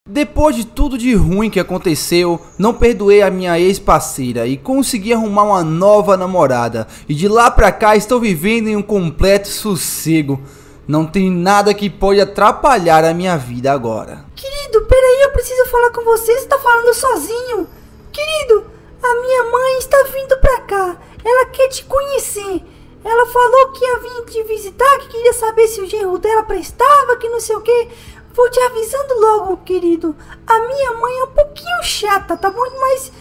Depois de tudo de ruim que aconteceu, não perdoei a minha ex-parceira e consegui arrumar uma nova namorada. E de lá pra cá estou vivendo em um completo sossego. Não tem nada que pode atrapalhar a minha vida agora. Querido, peraí, eu preciso falar com você, você tá falando sozinho. Querido, a minha mãe está vindo pra cá, ela quer te conhecer. Ela falou que ia vir te visitar, que queria saber se o genro dela prestava, que não sei o que. Vou te avisando logo, querido. A minha mãe é um pouquinho chata, tá bom? Mas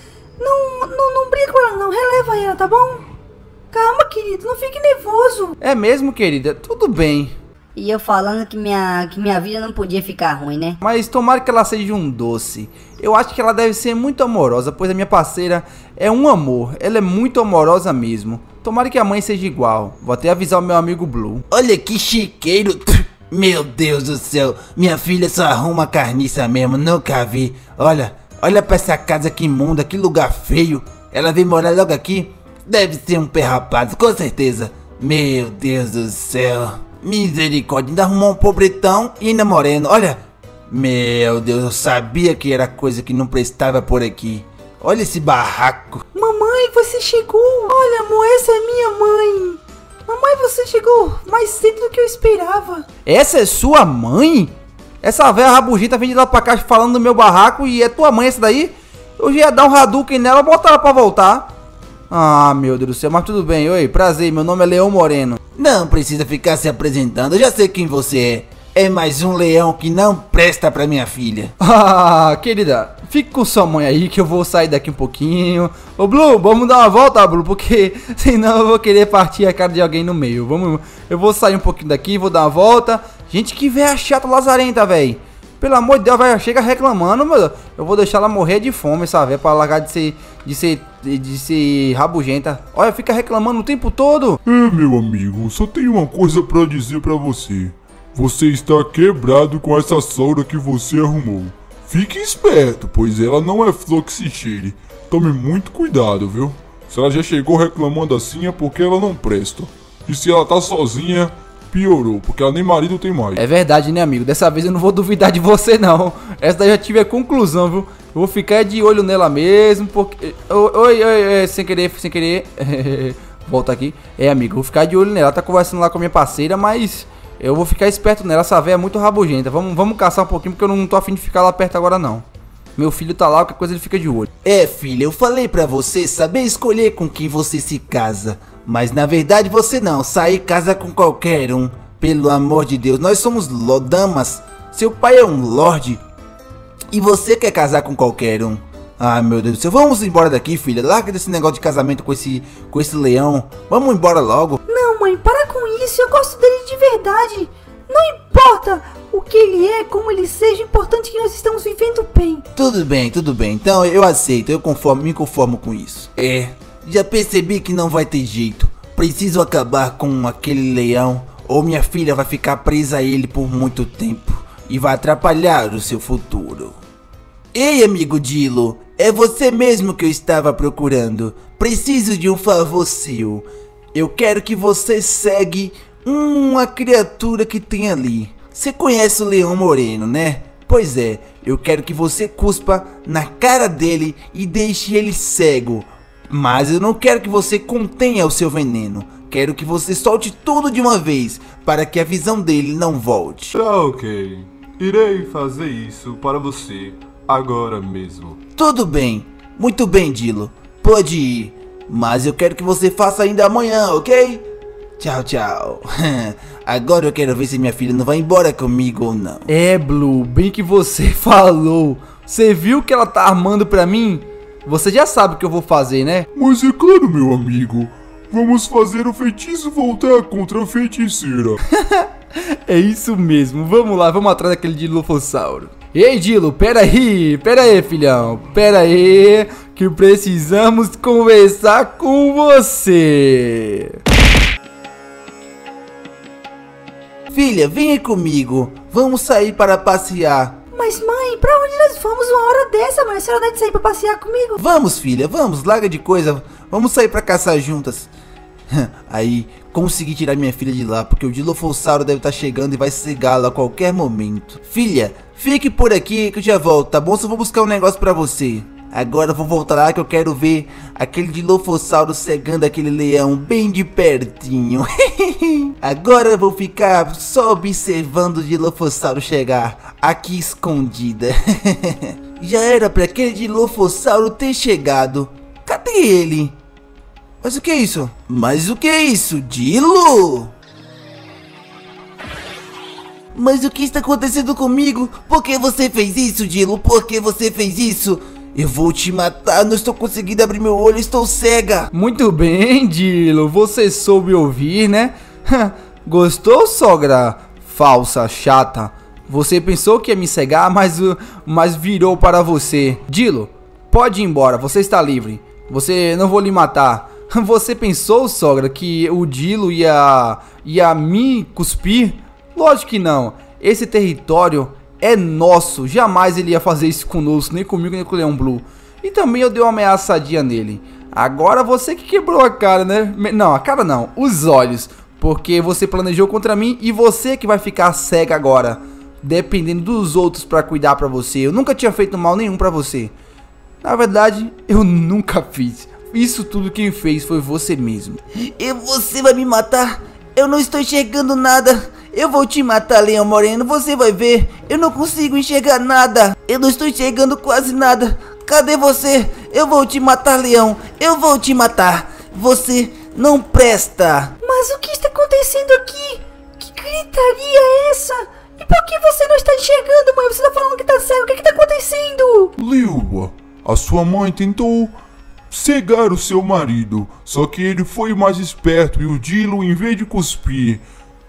não briga com ela não, releva ela, tá bom? Calma, querido, não fique nervoso. É mesmo, querida? Tudo bem. E eu falando que minha vida não podia ficar ruim, né? Mas tomara que ela seja um doce. Eu acho que ela deve ser muito amorosa, pois a minha parceira é um amor. Ela é muito amorosa mesmo. Tomara que a mãe seja igual. Vou até avisar o meu amigo Blue. Olha que chiqueiro. Meu Deus do céu. Minha filha só arruma carniça mesmo. Nunca vi. Olha pra essa casa que imunda. Que lugar feio. Ela veio morar logo aqui. Deve ser um pé rapaz, com certeza. Meu Deus do céu. Misericórdia. Ainda arrumou um pobretão e ainda moreno. Olha. Meu Deus, eu sabia que era coisa que não prestava por aqui. Olha esse barraco. Mamãe, você chegou. Olha, amor, essa é minha mãe. Mamãe, você chegou mais cedo do que eu esperava. Essa é sua mãe? Essa velha rabugenta vem de lá pra cá falando do meu barraco e é tua mãe essa daí? Eu já ia dar um Hadouken nela, botar ela pra voltar. Ah, meu Deus do céu, mas tudo bem. Oi, prazer, meu nome é Leão Moreno. Não precisa ficar se apresentando, eu já sei quem você é. É mais um leão que não presta pra minha filha. Ah, querida, fique com sua mãe aí que eu vou sair daqui um pouquinho. Ô Blue, vamos dar uma volta, Blue, porque senão eu vou querer partir a cara de alguém no meio. Eu vou sair um pouquinho daqui, vou dar uma volta. Gente, que véia chata lazarenta, velho. Pelo amor de Deus, a véia chega reclamando, meu. Eu vou deixar ela morrer de fome, essa véia, pra largar de ser rabugenta. Olha, fica reclamando o tempo todo. Meu amigo, só tenho uma coisa pra dizer pra você. Você está quebrado com essa sogra que você arrumou. Fique esperto, pois ela não é flor que se cheire. Tome muito cuidado, viu? Se ela já chegou reclamando assim é porque ela não presta. E se ela tá sozinha, piorou, porque ela nem marido tem mais. É verdade, né, amigo? Dessa vez eu não vou duvidar de você, não. Essa daí já tive a conclusão, viu? Eu vou ficar de olho nela mesmo, porque... Oi, sem querer. Volta aqui. Amigo, eu vou ficar de olho nela. Ela tá conversando lá com a minha parceira, mas... eu vou ficar esperto nela, essa véia é muito rabugenta. Vamos caçar um pouquinho, porque eu não tô afim de ficar lá perto agora, não. Meu filho tá lá, qualquer coisa ele fica de olho. É, filha, eu falei pra você saber escolher com quem você se casa. Mas na verdade você não, sai e casa com qualquer um. Pelo amor de Deus, nós somos damas. Seu pai é um lorde. E você quer casar com qualquer um. Ah, meu Deus do céu, vamos embora daqui, filha. Larga desse negócio de casamento com esse leão. Vamos embora logo. Não, mãe, para com isso, eu gosto dele de verdade. Não importa o que ele é, como ele seja, o importante é que nós estamos vivendo bem. Tudo bem, então eu aceito, me conformo com isso. Já percebi que não vai ter jeito. Preciso acabar com aquele leão, ou minha filha vai ficar presa a ele por muito tempo. E vai atrapalhar o seu futuro. Ei, amigo Dilo, é você mesmo que eu estava procurando. Preciso de um favor seu. Eu quero que você segue uma criatura que tem ali. Você conhece o Leão Moreno, né? Pois é, eu quero que você cuspa na cara dele e deixe ele cego. Mas eu não quero que você contenha o seu veneno. Quero que você solte tudo de uma vez, para que a visão dele não volte. Tá ok. Irei fazer isso para você agora mesmo. Tudo bem. Muito bem, Dilo. Pode ir. Mas eu quero que você faça ainda amanhã, ok? Tchau. Agora eu quero ver se minha filha não vai embora comigo ou não. É, Blue, bem que você falou. Você viu que ela tá armando pra mim? Você já sabe o que eu vou fazer, né? Mas é claro, meu amigo. Vamos fazer o feitiço voltar contra a feiticeira. É isso mesmo. Vamos lá, vamos atrás daquele Dilofossauro. Ei, Dilo, pera aí, filhão. Pera aí, que precisamos conversar com você. Filha, venha comigo. Vamos sair para passear. Mas mãe, pra onde nós vamos uma hora dessa, mãe? A senhora deve sair pra passear comigo? Vamos, filha, vamos, larga de coisa. Vamos sair pra caçar juntas. Aí, conseguir tirar minha filha de lá, porque o Dilophosauro deve estar chegando e vai cegá-la a qualquer momento. Filha, fique por aqui que eu já volto, tá bom? Só vou buscar um negócio pra você. Agora eu vou voltar lá que eu quero ver aquele Dilophosauro cegando aquele leão bem de pertinho. Agora eu vou ficar só observando o Dilophosauro chegar aqui escondida. Já era pra aquele Dilophosauro ter chegado. Cadê ele? Mas o que é isso? Mas o que é isso? Dilo? Mas o que está acontecendo comigo? Por que você fez isso, Dilo? Por que você fez isso? Eu vou te matar, não estou conseguindo abrir meu olho, estou cega. Muito bem, Dilo, você soube ouvir, né? Gostou, sogra? Falsa, chata. Você pensou que ia me cegar, mas virou para você. Dilo, pode ir embora, você está livre. Você não vou lhe matar. Você pensou, sogra, que o Dilo ia me cuspir? Lógico que não. Esse território é nosso. Jamais ele ia fazer isso conosco, nem comigo, nem com o Leão Blue. E também eu dei uma ameaçadinha nele. Agora você que quebrou a cara, né? Não, a cara não, os olhos. Porque você planejou contra mim e você que vai ficar cega agora, dependendo dos outros pra cuidar pra você. Eu nunca tinha feito mal nenhum pra você. Na verdade, eu nunca fiz. Isso tudo quem fez foi você mesmo. E você vai me matar? Eu não estou enxergando nada. Eu vou te matar, Leão Moreno, você vai ver. Eu não consigo enxergar nada. Eu não estou enxergando quase nada. Cadê você? Eu vou te matar, Leão. Eu vou te matar. Você não presta. Mas o que está acontecendo aqui? Que gritaria é essa? E por que você não está enxergando, mãe? Você está falando que está cego. O que está acontecendo? Lilwa, a sua mãe tentou cegar o seu marido, só que ele foi mais esperto e o Dilo, em vez de cuspir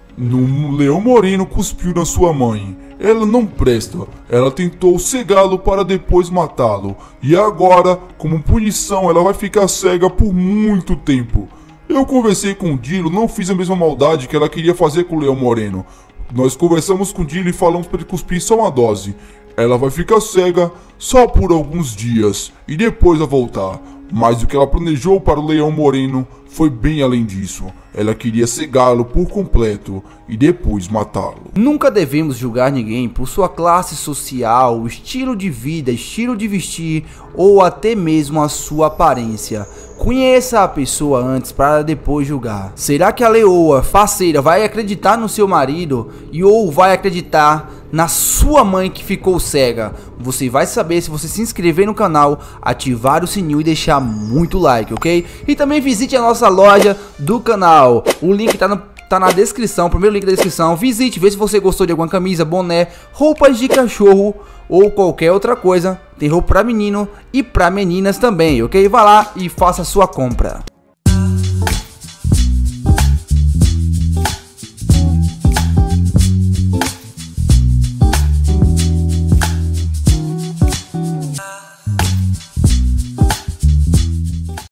no Leão Moreno, cuspiu na sua mãe. Ela não presta. Ela tentou cegá-lo para depois matá-lo. E agora, como punição, ela vai ficar cega por muito tempo. Eu conversei com o Dilo, não fiz a mesma maldade que ela queria fazer com o Leão Moreno. Nós conversamos com o Dilo e falamos para ele cuspir só uma dose. Ela vai ficar cega só por alguns dias e depois vai voltar. Mas o que ela planejou para o Leão Moreno foi bem além disso. Ela queria cegá-lo por completo e depois matá-lo. Nunca devemos julgar ninguém por sua classe social, estilo de vida, estilo de vestir ou até mesmo a sua aparência. Conheça a pessoa antes para depois julgar. Será que a leoa faceira vai acreditar no seu marido ou vai acreditar na sua mãe que ficou cega? Você vai saber se você se inscrever no canal, ativar o sininho e deixar muito like, ok? E também visite a nossa loja do canal. O link tá na descrição, o primeiro link da descrição. Visite, vê se você gostou de alguma camisa, boné, roupas de cachorro ou qualquer outra coisa. Tem roupa pra menino e pra meninas também, ok? Vá lá e faça a sua compra.